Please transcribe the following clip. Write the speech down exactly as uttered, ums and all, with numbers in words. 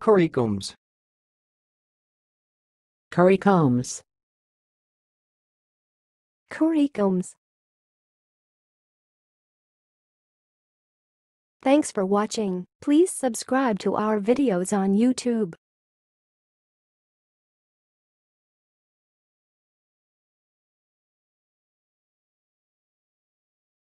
currycombs, currycombs, currycombs. Thanks for watching. Please subscribe to our videos on YouTube.